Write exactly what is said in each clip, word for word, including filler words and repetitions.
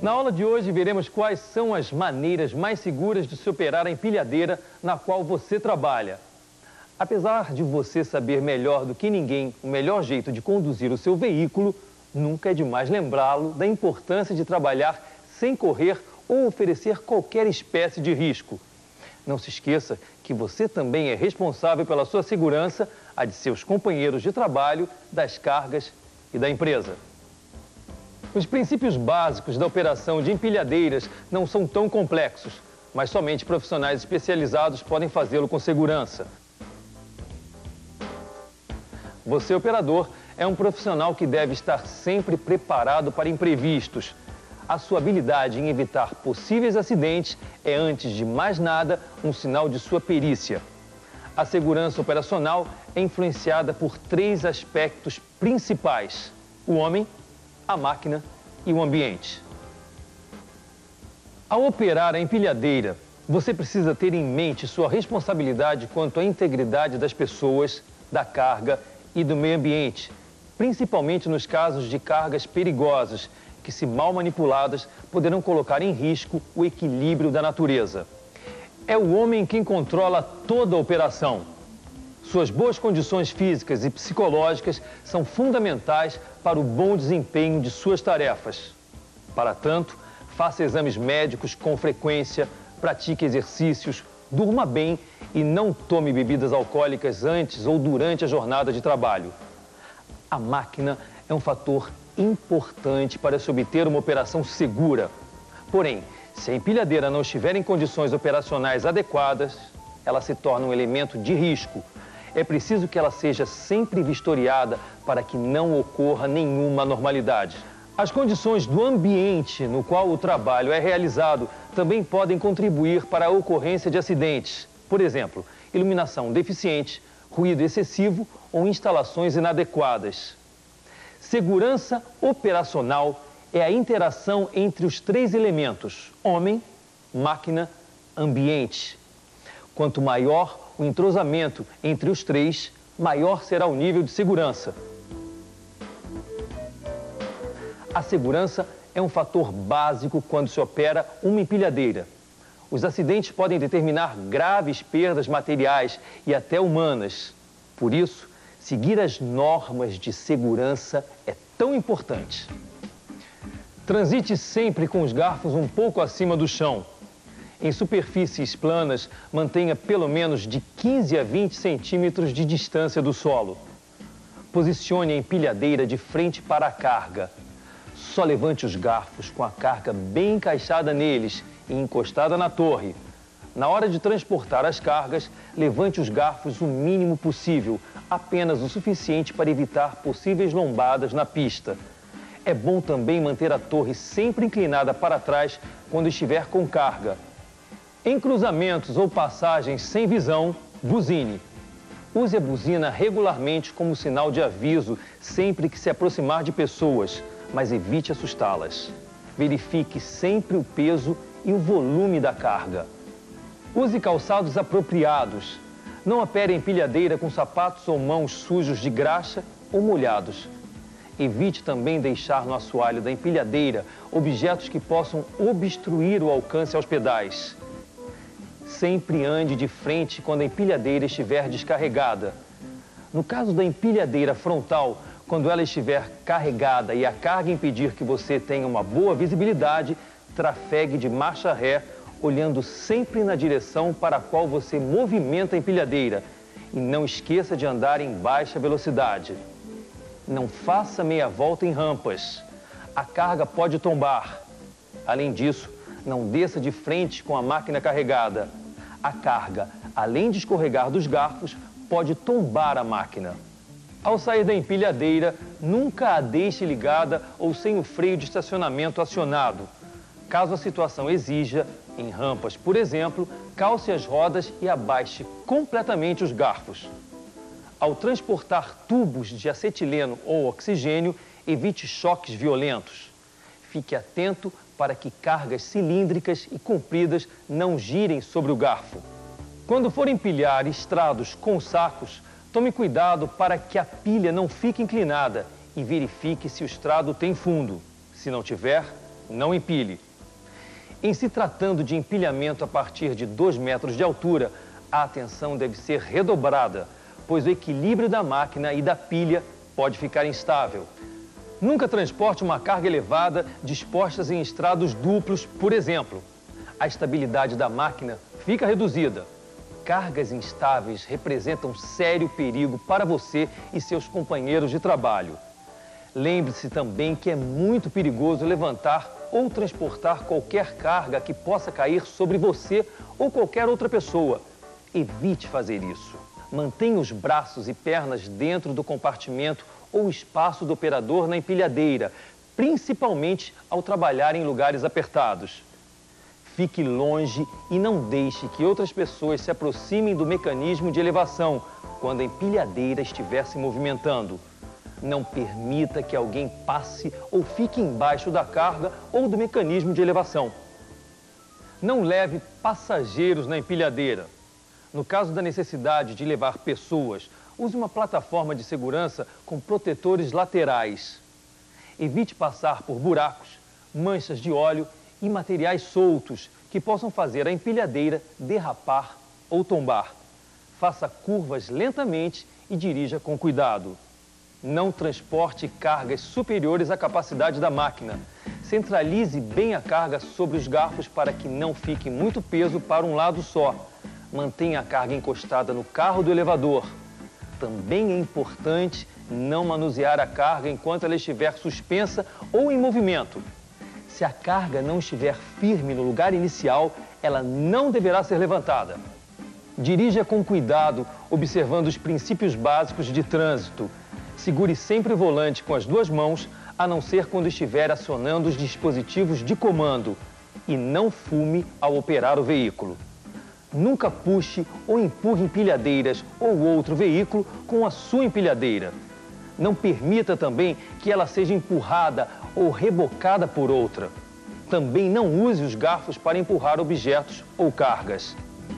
Na aula de hoje, veremos quais são as maneiras mais seguras de se operar a empilhadeira na qual você trabalha. Apesar de você saber melhor do que ninguém o melhor jeito de conduzir o seu veículo, nunca é demais lembrá-lo da importância de trabalhar sem correr ou oferecer qualquer espécie de risco. Não se esqueça que você também é responsável pela sua segurança, a de seus companheiros de trabalho, das cargas e da empresa. Os princípios básicos da operação de empilhadeiras não são tão complexos, mas somente profissionais especializados podem fazê-lo com segurança. Você, operador, é um profissional que deve estar sempre preparado para imprevistos. A sua habilidade em evitar possíveis acidentes é, antes de mais nada, um sinal de sua perícia. A segurança operacional é influenciada por três aspectos principais: o homem, a máquina e o ambiente. Ao operar a empilhadeira, você precisa ter em mente sua responsabilidade quanto à integridade das pessoas, da carga e do meio ambiente, principalmente nos casos de cargas perigosas, que, se mal manipuladas, poderão colocar em risco o equilíbrio da natureza. É o homem quem controla toda a operação. Suas boas condições físicas e psicológicas são fundamentais para o bom desempenho de suas tarefas. Para tanto, faça exames médicos com frequência, pratique exercícios, durma bem e não tome bebidas alcoólicas antes ou durante a jornada de trabalho. A máquina é um fator importante para se obter uma operação segura. Porém, se a empilhadeira não estiver em condições operacionais adequadas, ela se torna um elemento de risco. É preciso que ela seja sempre vistoriada para que não ocorra nenhuma anormalidade. As condições do ambiente no qual o trabalho é realizado também podem contribuir para a ocorrência de acidentes. Por exemplo, iluminação deficiente, ruído excessivo ou instalações inadequadas. Segurança operacional é a interação entre os três elementos: homem, máquina, ambiente. Quanto maior o entrosamento entre os três, maior será o nível de segurança. A segurança é um fator básico quando se opera uma empilhadeira. Os acidentes podem determinar graves perdas materiais e até humanas. Por isso, seguir as normas de segurança é tão importante. Transite sempre com os garfos um pouco acima do chão. Em superfícies planas, mantenha pelo menos de quinze a vinte centímetros de distância do solo. Posicione a empilhadeira de frente para a carga. Só levante os garfos com a carga bem encaixada neles e encostada na torre. Na hora de transportar as cargas, levante os garfos o mínimo possível, apenas o suficiente para evitar possíveis lombadas na pista. É bom também manter a torre sempre inclinada para trás quando estiver com carga. Em cruzamentos ou passagens sem visão, buzine. Use a buzina regularmente como sinal de aviso sempre que se aproximar de pessoas, mas evite assustá-las. Verifique sempre o peso e o volume da carga. Use calçados apropriados. Não opere a empilhadeira com sapatos ou mãos sujos de graxa ou molhados. Evite também deixar no assoalho da empilhadeira objetos que possam obstruir o alcance aos pedais. Sempre ande de frente quando a empilhadeira estiver descarregada. No caso da empilhadeira frontal, quando ela estiver carregada e a carga impedir que você tenha uma boa visibilidade, trafegue de marcha ré, olhando sempre na direção para a qual você movimenta a empilhadeira. E não esqueça de andar em baixa velocidade. Não faça meia volta em rampas. A carga pode tombar. Além disso, não desça de frente com a máquina carregada. A carga, além de escorregar dos garfos, pode tombar a máquina. Ao sair da empilhadeira, nunca a deixe ligada ou sem o freio de estacionamento acionado. Caso a situação exija, em rampas, por exemplo, calce as rodas e abaixe completamente os garfos. Ao transportar tubos de acetileno ou oxigênio, evite choques violentos. Fique atento para que cargas cilíndricas e compridas não girem sobre o garfo. Quando for empilhar estrados com sacos, tome cuidado para que a pilha não fique inclinada e verifique se o estrado tem fundo. Se não tiver, não empilhe. Em se tratando de empilhamento a partir de dois metros de altura, a atenção deve ser redobrada, pois o equilíbrio da máquina e da pilha pode ficar instável. Nunca transporte uma carga elevada dispostas em estrados duplos, por exemplo. A estabilidade da máquina fica reduzida. Cargas instáveis representam sério perigo para você e seus companheiros de trabalho. Lembre-se também que é muito perigoso levantar ou transportar qualquer carga que possa cair sobre você ou qualquer outra pessoa. Evite fazer isso. Mantenha os braços e pernas dentro do compartimento ou espaço do operador na empilhadeira, principalmente ao trabalhar em lugares apertados. Fique longe e não deixe que outras pessoas se aproximem do mecanismo de elevação quando a empilhadeira estiver se movimentando. Não permita que alguém passe ou fique embaixo da carga ou do mecanismo de elevação. Não leve passageiros na empilhadeira. No caso da necessidade de levar pessoas, use uma plataforma de segurança com protetores laterais. Evite passar por buracos, manchas de óleo e materiais soltos que possam fazer a empilhadeira derrapar ou tombar. Faça curvas lentamente e dirija com cuidado. Não transporte cargas superiores à capacidade da máquina. Centralize bem a carga sobre os garfos para que não fique muito peso para um lado só. Mantenha a carga encostada no carro do elevador. Também é importante não manusear a carga enquanto ela estiver suspensa ou em movimento. Se a carga não estiver firme no lugar inicial, ela não deverá ser levantada. Dirija com cuidado, observando os princípios básicos de trânsito. Segure sempre o volante com as duas mãos, a não ser quando estiver acionando os dispositivos de comando. E não fume ao operar o veículo. Nunca puxe ou empurre empilhadeiras ou outro veículo com a sua empilhadeira. Não permita também que ela seja empurrada ou rebocada por outra. Também não use os garfos para empurrar objetos ou cargas.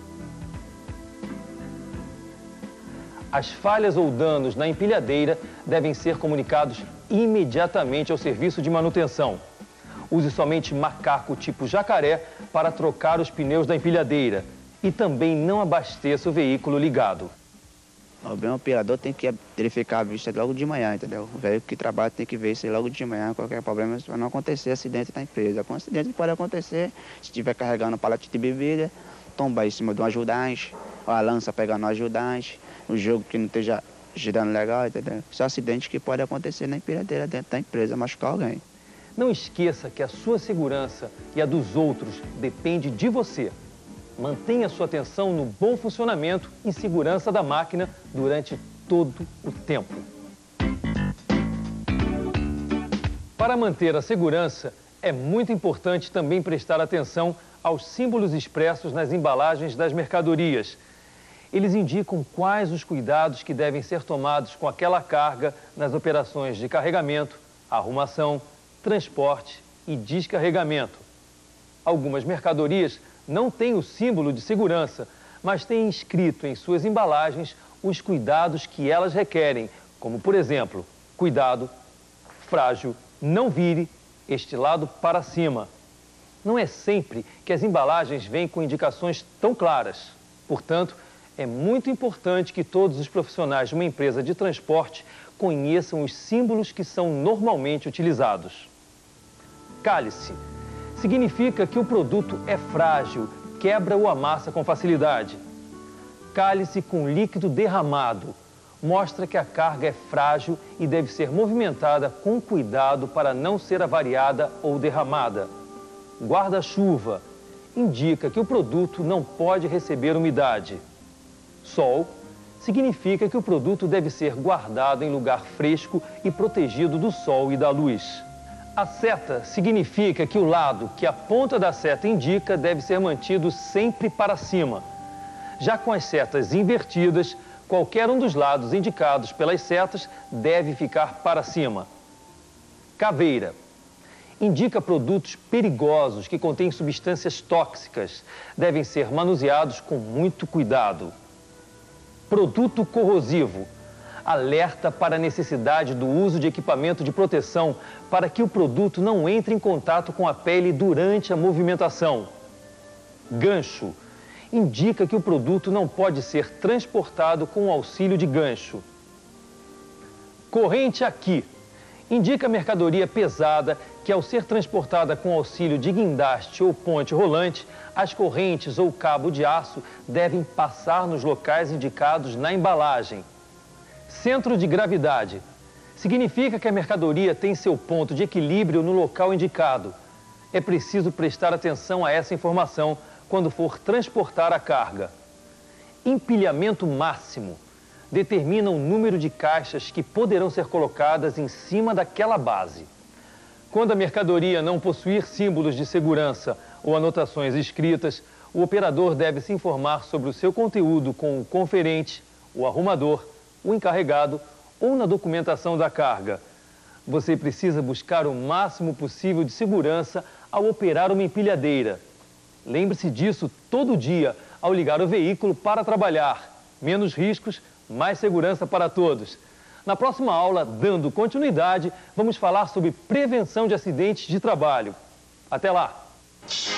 As falhas ou danos na empilhadeira devem ser comunicados imediatamente ao serviço de manutenção. Use somente macaco tipo jacaré para trocar os pneus da empilhadeira e também não abasteça o veículo ligado. O bem operador tem que verificar a vista logo de manhã, entendeu? O veículo que trabalha tem que ver isso logo de manhã, qualquer problema, para não acontecer acidente na empresa. Com acidente pode acontecer, se estiver carregando um palete de bebida, tombar em cima de um ajudante, ou a lança pegando um ajudante, o jogo que não esteja girando legal, entendeu? Isso é um acidente que pode acontecer na empilhadeira dentro da empresa, machucar alguém. Não esqueça que a sua segurança e a dos outros depende de você. Mantenha sua atenção no bom funcionamento e segurança da máquina durante todo o tempo. Para manter a segurança, é muito importante também prestar atenção aos símbolos expressos nas embalagens das mercadorias. Eles indicam quais os cuidados que devem ser tomados com aquela carga nas operações de carregamento, arrumação, transporte e descarregamento. Algumas mercadorias não têm o símbolo de segurança, mas têm escrito em suas embalagens os cuidados que elas requerem, como, por exemplo, cuidado, frágil, não vire, este lado para cima. Não é sempre que as embalagens vêm com indicações tão claras. Portanto, é muito importante que todos os profissionais de uma empresa de transporte conheçam os símbolos que são normalmente utilizados. Cálice significa que o produto é frágil, quebra ou amassa com facilidade. Cálice com líquido derramado mostra que a carga é frágil e deve ser movimentada com cuidado para não ser avariada ou derramada. Guarda-chuva indica que o produto não pode receber umidade. Sol significa que o produto deve ser guardado em lugar fresco e protegido do sol e da luz. A seta significa que o lado que a ponta da seta indica deve ser mantido sempre para cima. Já com as setas invertidas, qualquer um dos lados indicados pelas setas deve ficar para cima. Caveira indica produtos perigosos que contêm substâncias tóxicas. Devem ser manuseados com muito cuidado. Produto corrosivo. alerta para a necessidade do uso de equipamento de proteção para que o produto não entre em contato com a pele durante a movimentação. Gancho. Indica que o produto não pode ser transportado com o auxílio de gancho. Corrente aqui. Indica mercadoria pesada que, ao ser transportada com auxílio de guindaste ou ponte rolante, as correntes ou cabo de aço devem passar nos locais indicados na embalagem. Centro de gravidade. Significa que a mercadoria tem seu ponto de equilíbrio no local indicado. É preciso prestar atenção a essa informação quando for transportar a carga. Empilhamento máximo. Determina o número de caixas que poderão ser colocadas em cima daquela base. Quando a mercadoria não possuir símbolos de segurança ou anotações escritas, o operador deve se informar sobre o seu conteúdo com o conferente, o arrumador, o encarregado ou na documentação da carga. Você precisa buscar o máximo possível de segurança ao operar uma empilhadeira. Lembre-se disso todo dia ao ligar o veículo para trabalhar. Menos riscos, mais segurança para todos. Na próxima aula, dando continuidade, vamos falar sobre prevenção de acidentes de trabalho. Até lá!